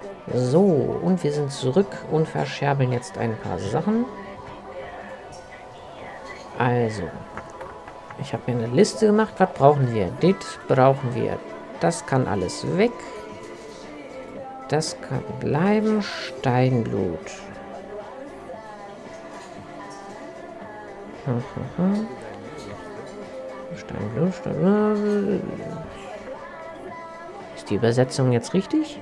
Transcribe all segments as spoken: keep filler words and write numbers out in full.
So, und wir sind zurück und verscherbeln jetzt ein paar Sachen. Also, ich habe mir eine Liste gemacht. Was brauchen wir? Das brauchen wir. Das kann alles weg. Das kann bleiben. Steinblut. Steinblut, Steinblut. Ist die Übersetzung jetzt richtig?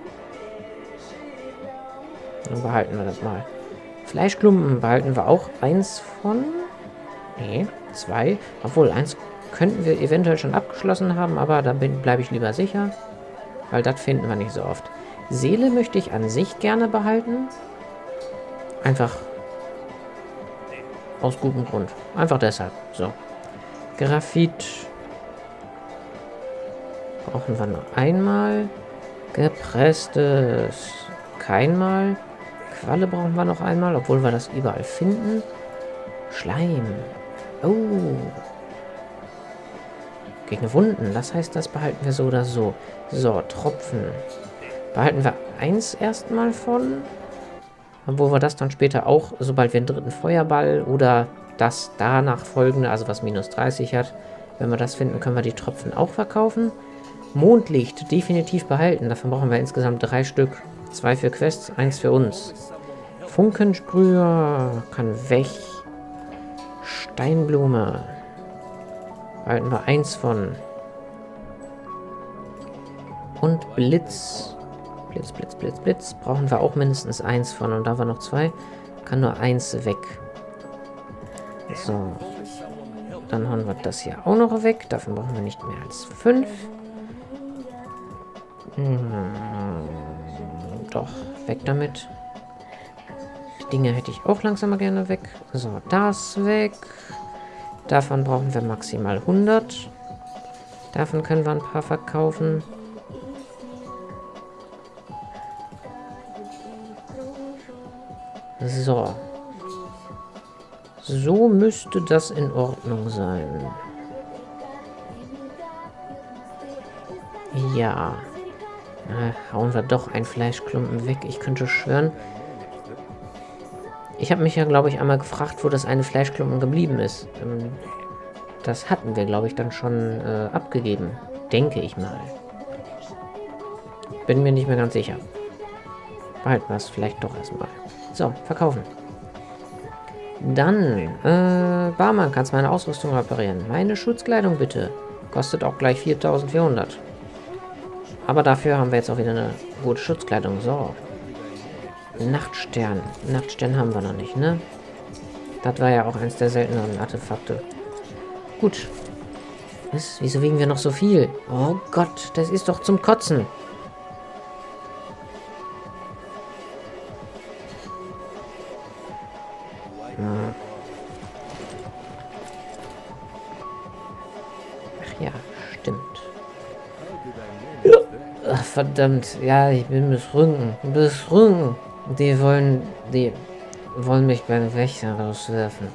Dann behalten wir das mal. Fleischklumpen behalten wir auch eins von. Nee, zwei. Obwohl, eins könnten wir eventuell schon abgeschlossen haben, aber da bleibe ich lieber sicher. Weil das finden wir nicht so oft. Seele möchte ich an sich gerne behalten. Einfach aus gutem Grund. Einfach deshalb. So. Graphit brauchen wir noch einmal. Gepresstes keinmal. Qualle brauchen wir noch einmal, obwohl wir das überall finden. Schleim. Oh. Gegen Wunden. Das heißt, das behalten wir so oder so. So, Tropfen. Behalten wir eins erstmal von. Obwohl wir das dann später auch, sobald wir einen dritten Feuerball oder das danach folgende, also was minus dreißig hat, wenn wir das finden, können wir die Tropfen auch verkaufen. Mondlicht definitiv behalten. Davon brauchen wir insgesamt drei Stück. Zwei für Quests, eins für uns. Funkensprüher kann weg. Steinblume. Behalten wir eins von. Und Blitz. Blitz, Blitz, Blitz, Blitz. Brauchen wir auch mindestens eins von. Und da wir noch zwei, kann nur eins weg. So. Dann hauen wir das hier auch noch weg. Davon brauchen wir nicht mehr als fünf. Hm, doch, weg damit. Die Dinge hätte ich auch langsam gerne weg. So, das weg. Davon brauchen wir maximal hundert. Davon können wir ein paar verkaufen. So. So müsste das in Ordnung sein. Ja. Na, hauen wir doch einen Fleischklumpen weg. Ich könnte schwören. Ich habe mich ja, glaube ich, einmal gefragt, wo das eine Fleischklumpen geblieben ist. Das hatten wir, glaube ich, dann schon äh, abgegeben. Denke ich mal. Bin mir nicht mehr ganz sicher. Behalten wir es vielleicht doch erstmal. So, verkaufen. Dann, äh, Barmann, kannst meine Ausrüstung reparieren. Meine Schutzkleidung bitte. Kostet auch gleich viertausendvierhundert. Aber dafür haben wir jetzt auch wieder eine gute Schutzkleidung. So. Nachtstern. Nachtstern haben wir noch nicht, ne? Das war ja auch eins der selteneren Artefakte. Gut. Was? Wieso wiegen wir noch so viel? Oh Gott, das ist doch zum Kotzen. Hm. Ach ja, stimmt. Ach, verdammt, ja, ich bin betrunken. Betrunken. Die wollen, die wollen mich beim Wächter rauswerfen.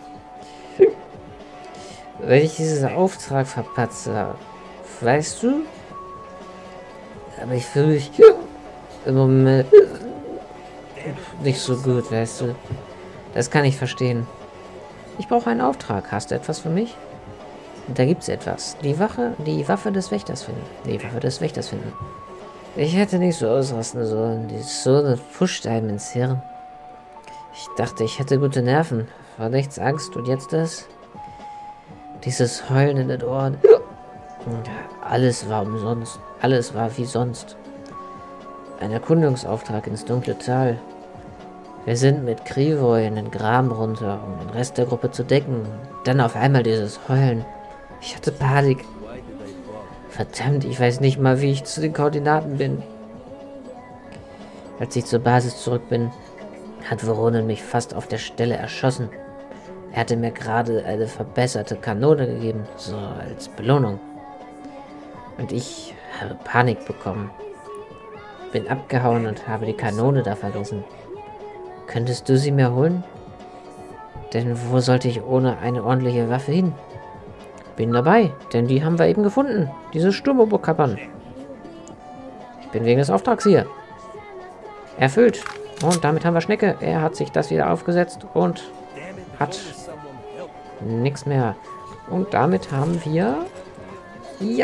Wenn ich diesen Auftrag verpatze, weißt du? Aber ich fühle mich im Moment nicht so gut, weißt du? Das kann ich verstehen. Ich brauche einen Auftrag. Hast du etwas für mich? Da gibt's etwas. Die Wache, die Waffe des Wächters finden. Die Waffe des Wächters finden. Ich hätte nicht so ausrasten sollen. Die Sonne pusht einem ins Hirn. Ich dachte, ich hätte gute Nerven. Vor nichts Angst und jetzt das? Dieses Heulen in den Ohren. Alles war umsonst. Alles war wie sonst. Ein Erkundungsauftrag ins dunkle Tal. Wir sind mit Krivoy in den Graben runter, um den Rest der Gruppe zu decken. Dann auf einmal dieses Heulen. Ich hatte Panik. Verdammt, ich weiß nicht mal, wie ich zu den Koordinaten bin. Als ich zur Basis zurück bin, hat Voronin mich fast auf der Stelle erschossen. Er hatte mir gerade eine verbesserte Kanone gegeben, so als Belohnung. Und ich habe Panik bekommen. Bin abgehauen und habe die Kanone da vergessen. Könntest du sie mir holen? Denn wo sollte ich ohne eine ordentliche Waffe hin? Bin dabei, denn die haben wir eben gefunden. Diese Sturmobo-Kappern. Ich bin wegen des Auftrags hier. Erfüllt. Und damit haben wir Schnecke. Er hat sich das wieder aufgesetzt und hat nichts mehr. Und damit haben wir... Ja!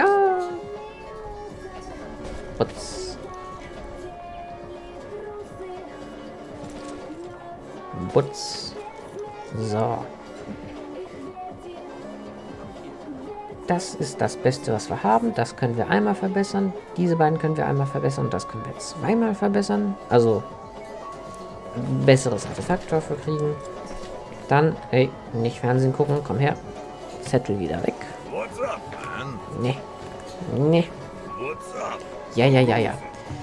Butz. Butz. So. Das ist das Beste, was wir haben. Das können wir einmal verbessern. Diese beiden können wir einmal verbessern. Das können wir zweimal verbessern. Also ein besseres Artefakt dafür kriegen. Dann, ey, nicht Fernsehen gucken. Komm her. Zettel wieder weg. Nee. Nee. Ja, ja, ja, ja.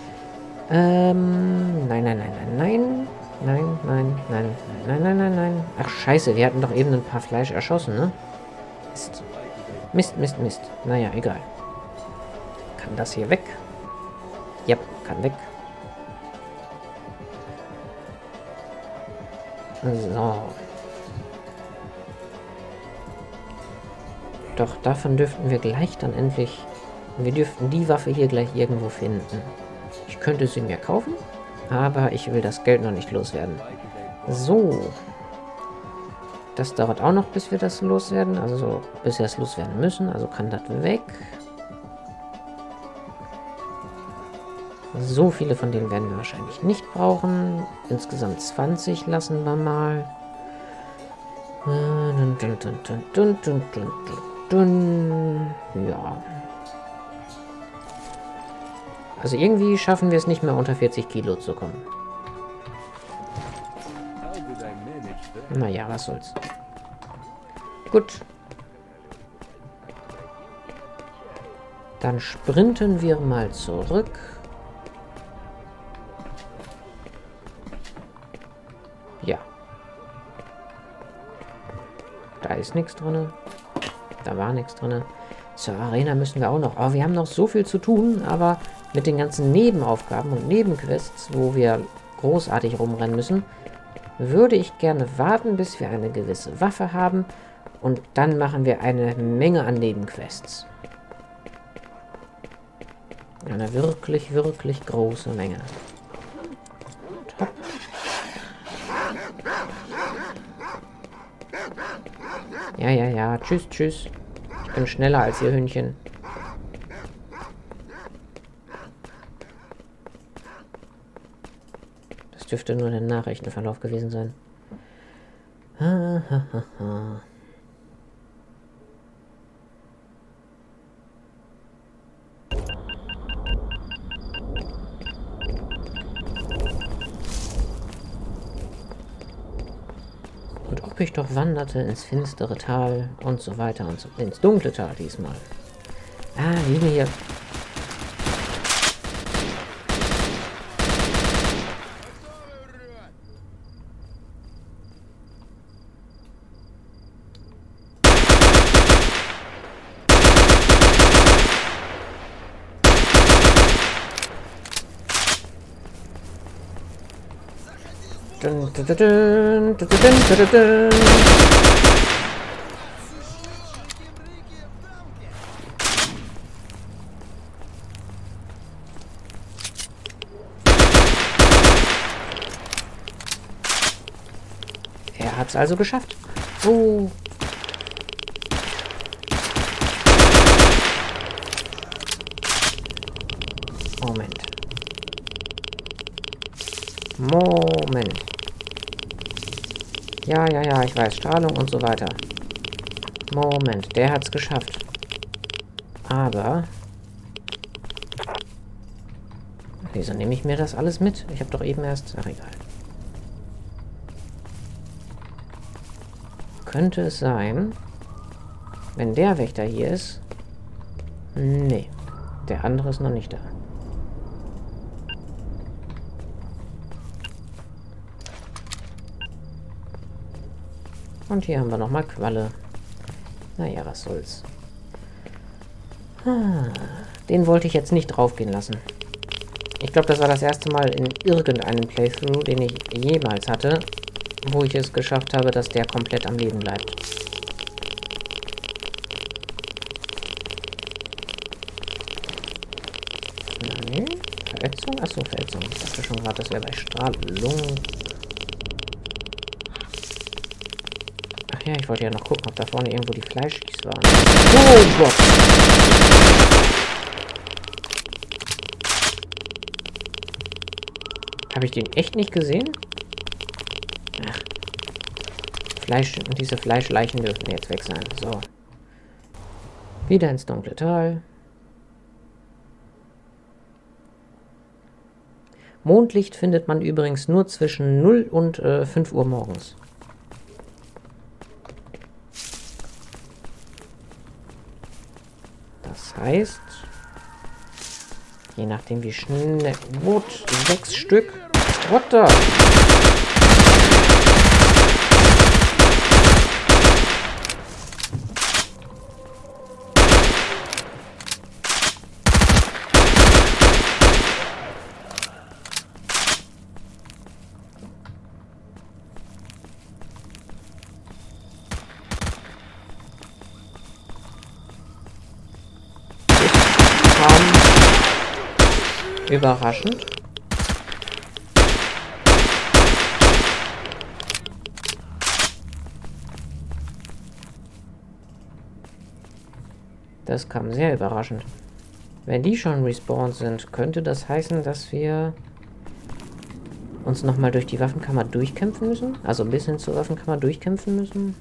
Ähm, nein, nein, nein, nein, nein. Nein, nein, nein, nein, nein, nein, nein. Ach, scheiße, wir hatten doch eben ein paar Fleisch erschossen, ne? Mist. Mist, Mist, Mist. Naja, egal. Kann das hier weg? Ja, kann weg. So. Doch davon dürften wir gleich dann endlich... Wir dürften die Waffe hier gleich irgendwo finden. Ich könnte sie mir kaufen, aber ich will das Geld noch nicht loswerden. So. Das dauert auch noch, bis wir das loswerden. Also so, bis wir es loswerden müssen. Also kann das weg. So viele von denen werden wir wahrscheinlich nicht brauchen. Insgesamt zwanzig lassen wir mal. Dun, dun, dun, dun, dun, dun, dun, dun. Ja. Also irgendwie schaffen wir es nicht mehr unter vierzig Kilo zu kommen. Naja, was soll's. Gut. Dann sprinten wir mal zurück. Ja. Da ist nichts drin. Da war nichts drin. Zur Arena müssen wir auch noch. Aber wir haben noch so viel zu tun, aber mit den ganzen Nebenaufgaben und Nebenquests, wo wir großartig rumrennen müssen, würde ich gerne warten, bis wir eine gewisse Waffe haben. Und dann machen wir eine Menge an Nebenquests. Eine wirklich, wirklich große Menge. Top. Ja, ja, ja. Tschüss, tschüss. Ich bin schneller als ihr Hühnchen. Das dürfte nur der Nachrichtenverlauf gewesen sein. Ha, ha, ha, ha. Und ob ich doch wanderte ins finstere Tal und so weiter und so... ins dunkle Tal diesmal. Ah, liegen hier... Dun, dun, dun, dun, dun, dun, dun, dun. Er hat es also geschafft. Oh. Moment. Moment. Ja, ja, ja, ich weiß. Strahlung und so weiter. Moment, der hat's geschafft. Aber... Wieso nehme ich mir das alles mit? Ich habe doch eben erst... Ach, egal. Könnte es sein, wenn der Wächter hier ist... Nee, der andere ist noch nicht da. Und hier haben wir nochmal Qualle. Naja, was soll's. Den wollte ich jetzt nicht draufgehen lassen. Ich glaube, das war das erste Mal in irgendeinem Playthrough, den ich jemals hatte, wo ich es geschafft habe, dass der komplett am Leben bleibt. Nein, Verletzung? Achso, Verletzung. Ich dachte schon gerade, das wäre bei Strahlung. Ach ja, ich wollte ja noch gucken, ob da vorne irgendwo die Fleischis waren. Oh Gott! Habe ich den echt nicht gesehen? Ach. Fleisch, diese Fleischleichen dürfen jetzt weg sein. So. Wieder ins dunkle Tal. Mondlicht findet man übrigens nur zwischen null und äh, fünf Uhr morgens. Das heißt, je nachdem wie schnell... What? Sechs Stück? What the? Überraschend. Das kam sehr überraschend. Wenn die schon respawned sind, könnte das heißen, dass wir uns nochmal durch die Waffenkammer durchkämpfen müssen? Also bis hin zur Waffenkammer durchkämpfen müssen?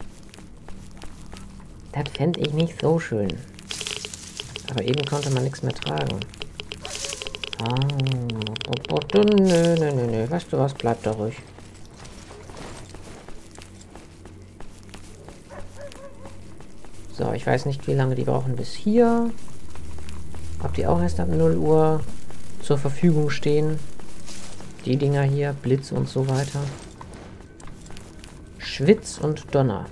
Das fände ich nicht so schön. Aber eben konnte man nichts mehr tragen. Ah, nö, nö, nö, nö. Weißt du was? Bleib da ruhig. So, ich weiß nicht, wie lange die brauchen bis hier. Ob die auch erst ab null Uhr zur Verfügung stehen. Die Dinger hier, Blitz und so weiter. Schwitz und Donner.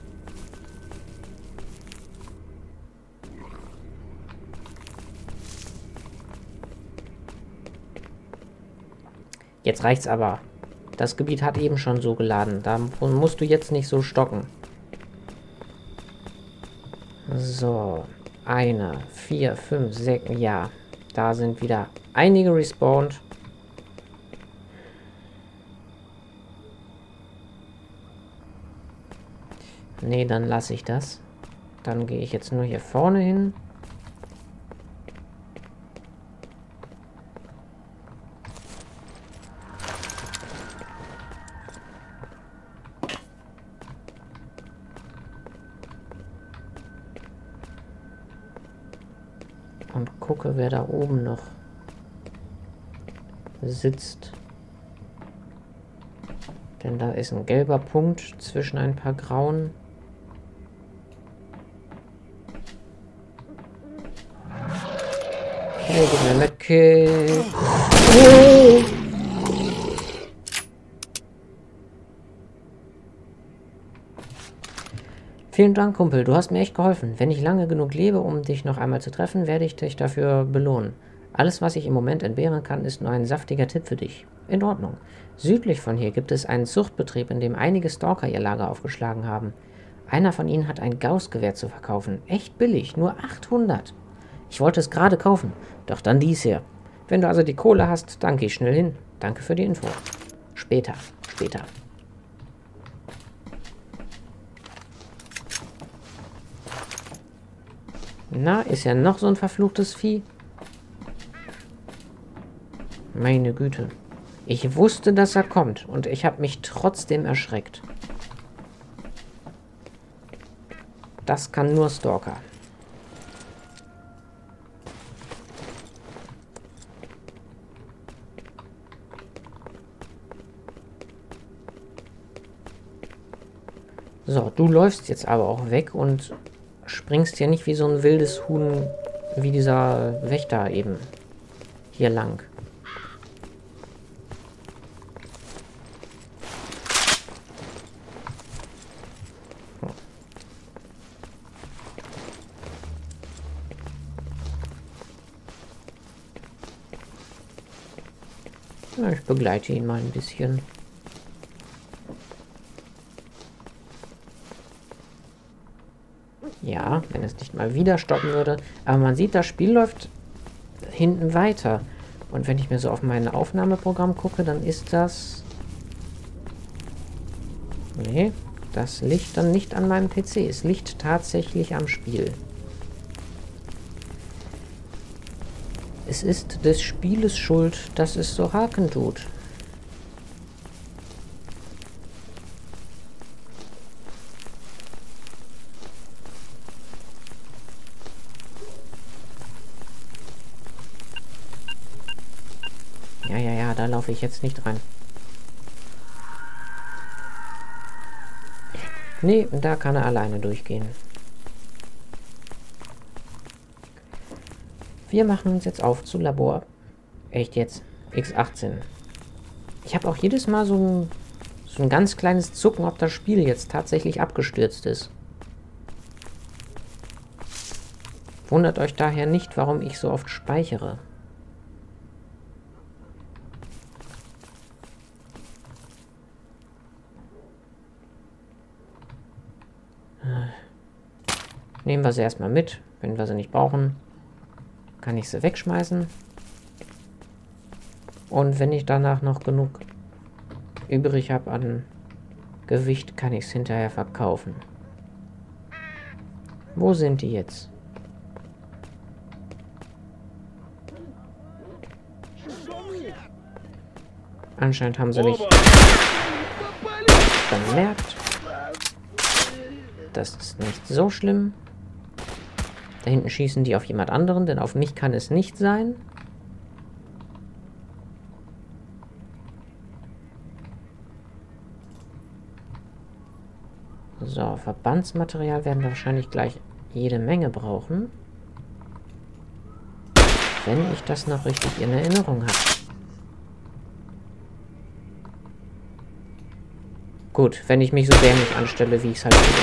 Jetzt reicht's aber. Das Gebiet hat eben schon so geladen. Da musst du jetzt nicht so stocken. So. Eine, vier, fünf, sechs. Ja. Da sind wieder einige respawned. Nee, dann lasse ich das. Dann gehe ich jetzt nur hier vorne hin. Und gucke, wer da oben noch sitzt. Denn da ist ein gelber Punkt zwischen ein paar grauen. Okay, gib mir Medkit. Oh! Vielen Dank, Kumpel. Du hast mir echt geholfen. Wenn ich lange genug lebe, um dich noch einmal zu treffen, werde ich dich dafür belohnen. Alles, was ich im Moment entbehren kann, ist nur ein saftiger Tipp für dich. In Ordnung. Südlich von hier gibt es einen Zuchtbetrieb, in dem einige Stalker ihr Lager aufgeschlagen haben. Einer von ihnen hat ein Gauss-Gewehr zu verkaufen. Echt billig, nur achthundert. Ich wollte es gerade kaufen, doch dann dies hier. Wenn du also die Kohle hast, dann geh schnell hin. Danke für die Info. Später, später. Na, ist ja noch so ein verfluchtes Vieh. Meine Güte. Ich wusste, dass er kommt und ich habe mich trotzdem erschreckt. Das kann nur Stalker. So, du läufst jetzt aber auch weg und springst ja nicht wie so ein wildes Huhn, wie dieser Wächter eben hier lang. Ja, ich begleite ihn mal ein bisschen. Ja, wenn es nicht mal wieder stoppen würde. Aber man sieht, das Spiel läuft hinten weiter. Und wenn ich mir so auf mein Aufnahmeprogramm gucke, dann ist das... Nee, das liegt dann nicht an meinem P C. Es liegt tatsächlich am Spiel. Es ist des Spieles Schuld, dass es so haken tut. Ja, ja, ja, da laufe ich jetzt nicht rein. Nee, da kann er alleine durchgehen. Wir machen uns jetzt auf zu Labor. Echt jetzt? X achtzehn. Ich habe auch jedes Mal so ein, so ein ganz kleines Zucken, ob das Spiel jetzt tatsächlich abgestürzt ist. Wundert euch daher nicht, warum ich so oft speichere. Nehmen wir sie erstmal mit. Wenn wir sie nicht brauchen, kann ich sie wegschmeißen. Und wenn ich danach noch genug übrig habe an Gewicht, kann ich es hinterher verkaufen. Wo sind die jetzt? Anscheinend haben sie mich bemerkt. Das ist nicht so schlimm. Da hinten schießen die auf jemand anderen, denn auf mich kann es nicht sein. So, Verbandsmaterial werden wir wahrscheinlich gleich jede Menge brauchen. Wenn ich das noch richtig in Erinnerung habe. Gut, wenn ich mich so dämlich anstelle, wie ich es halt tue.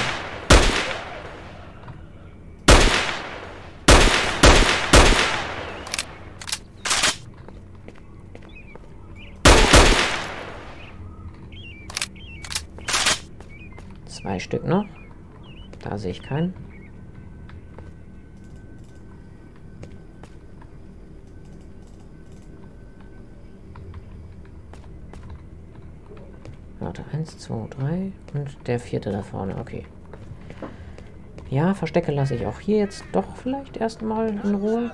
Zwei Stück noch. Da sehe ich keinen. Warte, eins, zwei, drei und der vierte da vorne, okay. Ja, Verstecke lasse ich auch hier jetzt doch vielleicht erstmal in Ruhe.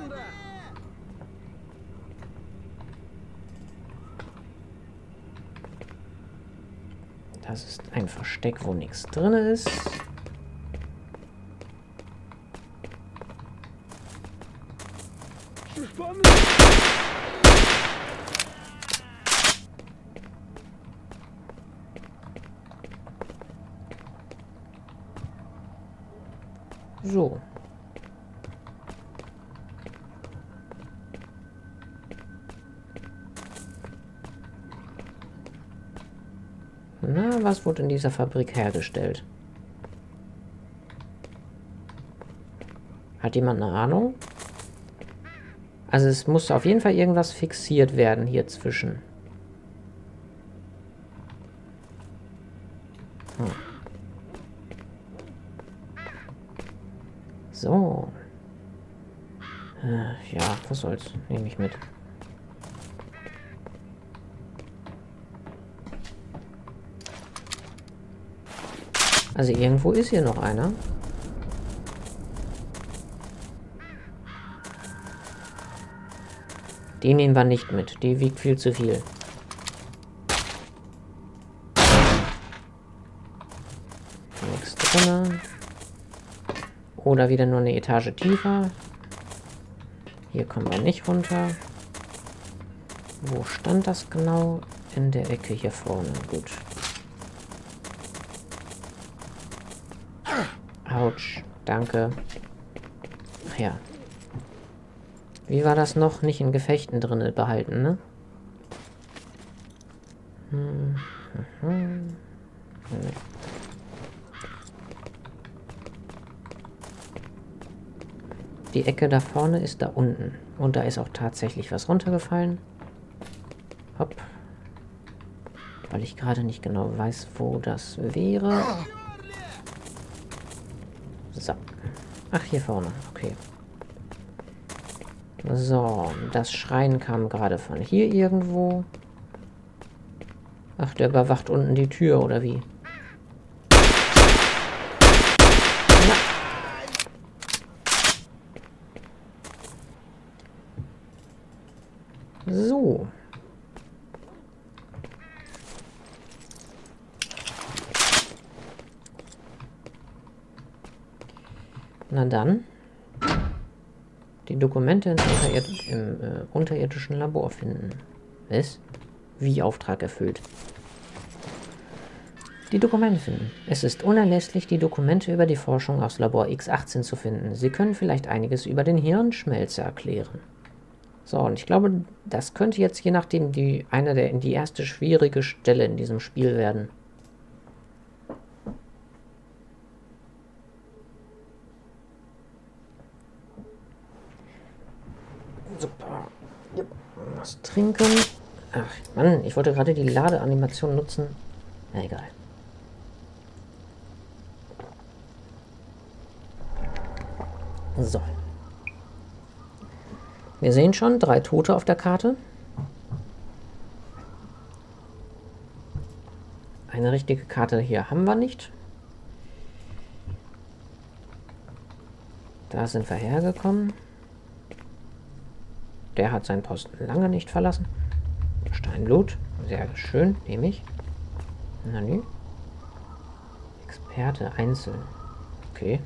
Das ist ein Versteck, wo nichts drin ist. So. Na, was wurde in dieser Fabrik hergestellt? Hat jemand eine Ahnung? Also es muss auf jeden Fall irgendwas fixiert werden hier zwischen. Hm. So. Äh, ja, was soll's. Nehme ich mit. Also irgendwo ist hier noch einer. Die nehmen wir nicht mit. Die wiegt viel zu viel. Nichts drin. Oder wieder nur eine Etage tiefer. Hier kommen wir nicht runter. Wo stand das genau? In der Ecke hier vorne. Gut. Autsch. Danke. Ach ja. Wie war das noch? Nicht in Gefechten drin behalten, ne? Hm. Mhm. Nee. Die Ecke da vorne ist da unten. Und da ist auch tatsächlich was runtergefallen. Hopp. Weil ich gerade nicht genau weiß, wo das wäre. So. Ach, hier vorne. Okay. So, das Schreien kam gerade von hier irgendwo. Ach, der überwacht unten die Tür, oder wie? Na. So. Na dann. Die Dokumente im, Unterird im äh, unterirdischen Labor finden. Was? Wie Auftrag erfüllt. Die Dokumente finden. Es ist unerlässlich, die Dokumente über die Forschung aus Labor X achtzehn zu finden. Sie können vielleicht einiges über den Hirnschmelze erklären. So, und ich glaube, das könnte jetzt je nachdem die eine der die erste schwierige Stelle in diesem Spiel werden. Super. Was trinken. Ach, Mann, ich wollte gerade die Ladeanimation nutzen. Na, egal. So. Wir sehen schon drei Tote auf der Karte. Eine richtige Karte hier haben wir nicht. Da sind wir hergekommen. Der hat seinen Posten lange nicht verlassen. Steinblut. Sehr schön, nehme ich. Na nö. Experte einzeln. Okay.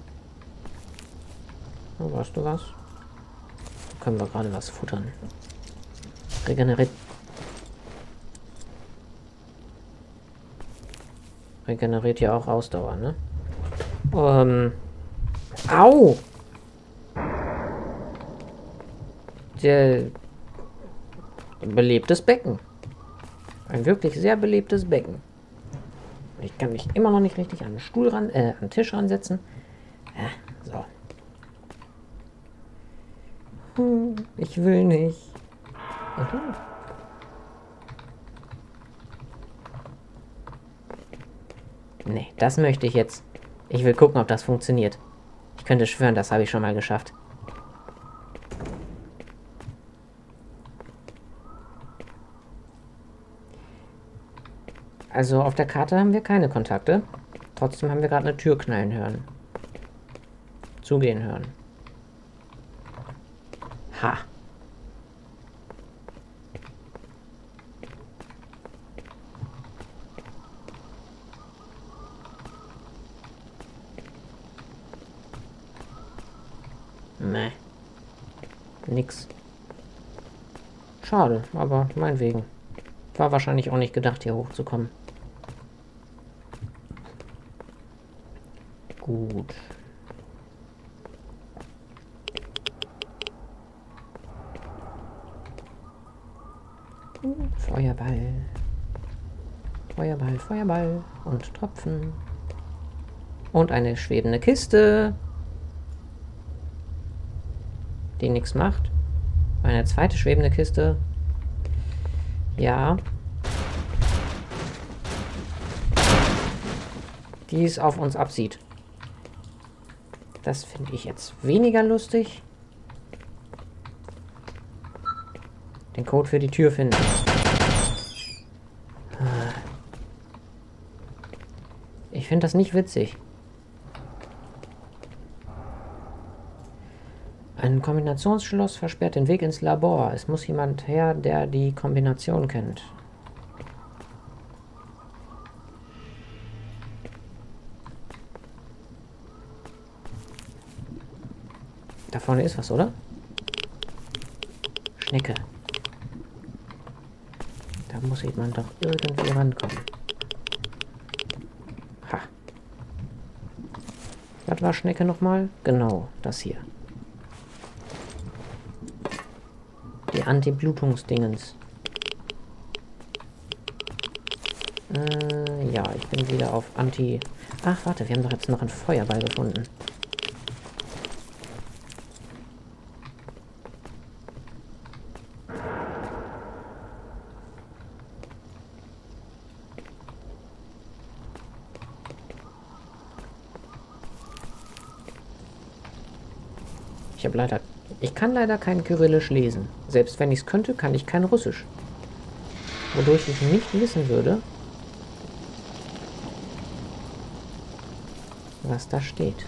Na, weißt du was? Da können wir gerade was futtern. Regeneriert. Regeneriert ja auch Ausdauer, ne? Ähm. Au! Der belebtes Becken. Ein wirklich sehr belebtes Becken. Ich kann mich immer noch nicht richtig an den Stuhl ran, äh, an den Tisch ransetzen. Ja, so. Hm, ich will nicht. Mhm. Nee, das möchte ich jetzt. Ich will gucken, ob das funktioniert. Ich könnte schwören, das habe ich schon mal geschafft. Also auf der Karte haben wir keine Kontakte. Trotzdem haben wir gerade eine Tür knallen hören. Zugehen hören. Ha. Meh. Nix. Schade, aber meinetwegen. War wahrscheinlich auch nicht gedacht, hier hochzukommen. Gut. Feuerball. Feuerball, Feuerball. Und Tropfen. Und eine schwebende Kiste. Die nichts macht. Eine zweite schwebende Kiste. Ja. Die es auf uns absieht. Das finde ich jetzt weniger lustig. Den Code für die Tür finden. Ich finde das nicht witzig. Ein Kombinationsschloss versperrt den Weg ins Labor. Es muss jemand her, der die Kombination kennt. Da vorne ist was, oder? Schnecke. Da muss jemand doch irgendwie rankommen. Ha. Was war Schnecke nochmal? Genau, das hier. Die Anti-Blutungsdingens. Äh, ja, ich bin wieder auf Anti... Ach, warte, wir haben doch jetzt noch einen Feuerball gefunden. Ich habe leider Ich kann leider kein Kyrillisch lesen. Selbst wenn ich es könnte, kann ich kein Russisch. Wodurch ich nicht wissen würde, was da steht.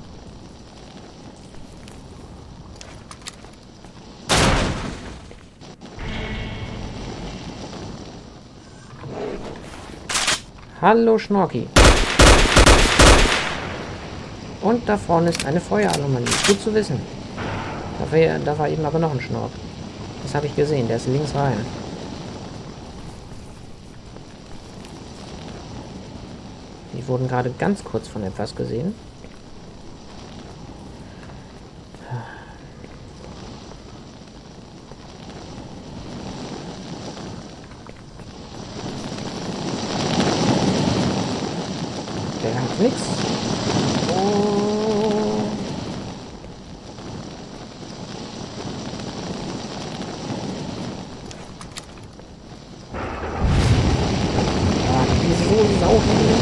Hallo Schnorki. Und da vorne ist eine Feueranomalie. Gut zu wissen. Da war, da war eben aber noch ein Schnork. Das habe ich gesehen. Der ist links rein. Die wurden gerade ganz kurz von etwas gesehen. Der hat nichts. Oh. Ah, die ist so sauber.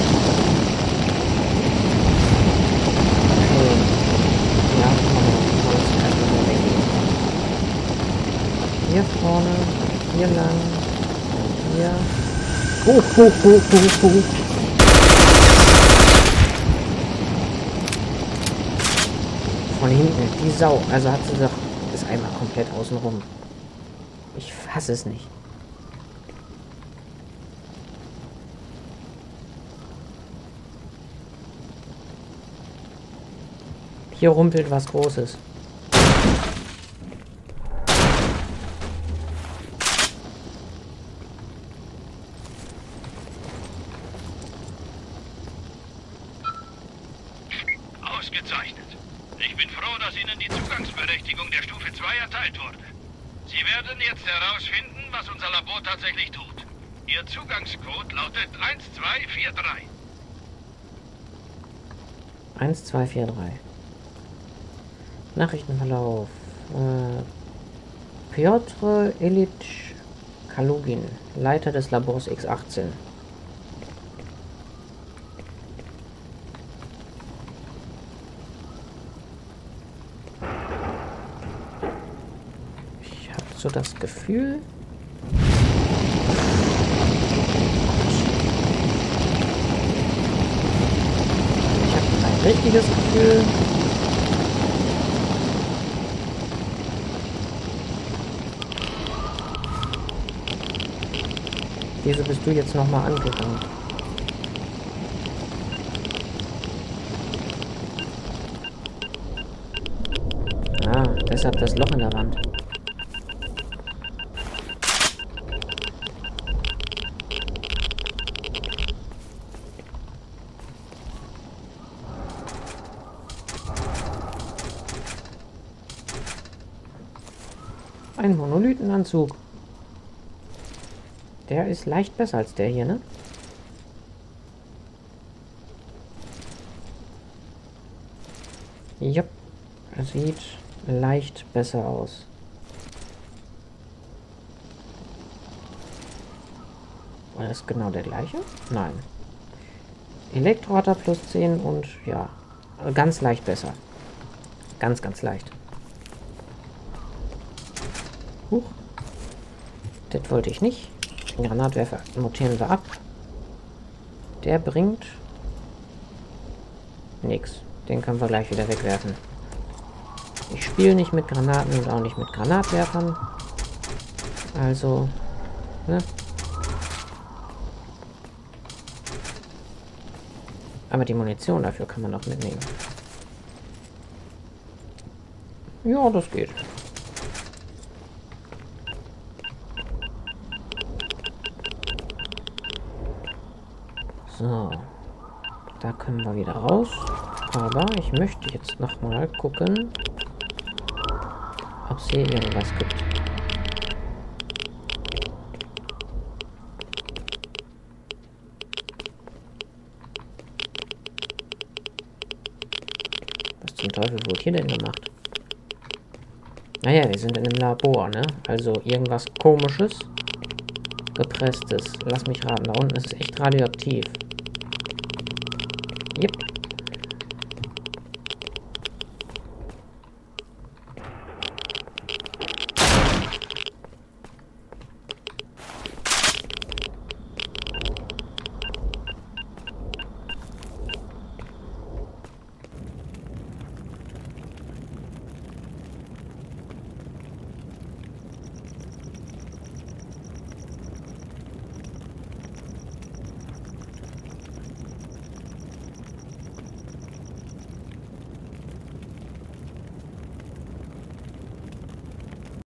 Hier vorne, hier lang, hier. Hoch, hoch, hoch, hoch, hoch. Von hinten, die Sau. Also hat sie doch, ist einmal komplett außen rum. Ich fasse es nicht. Hier rumpelt was Großes. Ausgezeichnet. Ich bin froh, dass Ihnen die Zugangsberechtigung der Stufe zwei erteilt wurde. Sie werden jetzt herausfinden, was unser Labor tatsächlich tut. Ihr Zugangscode lautet eins zwei vier drei. eins zwei vier drei. Nachrichtenverlauf. Äh, Piotr Ilyich Kalugin, Leiter des Labors X achtzehn. Ich habe so das Gefühl... Ich habe ein richtiges Gefühl... Wieso bist du jetzt nochmal angegangen? Ah, deshalb das Loch in der Wand. Ein Monolithenanzug. Der ist leicht besser als der hier, ne? Jupp. Er sieht leicht besser aus. War das genau der gleiche? Nein. Elektro hat er plus zehn und ja, ganz leicht besser. Ganz, ganz leicht. Huch. Das wollte ich nicht. Den Granatwerfer notieren wir ab. Der bringt nichts. Den können wir gleich wieder wegwerfen. Ich spiele nicht mit Granaten und auch nicht mit Granatwerfern. Also, ne? Aber die Munition dafür kann man noch mitnehmen. Ja, das geht. So, da können wir wieder raus. Aber ich möchte jetzt noch mal gucken, ob es hier irgendwas gibt. Was zum Teufel wurde hier denn gemacht? Naja, wir sind in einem Labor, ne? Also irgendwas Komisches. Gepresstes. Lass mich raten, da unten ist es echt radioaktiv. Yep.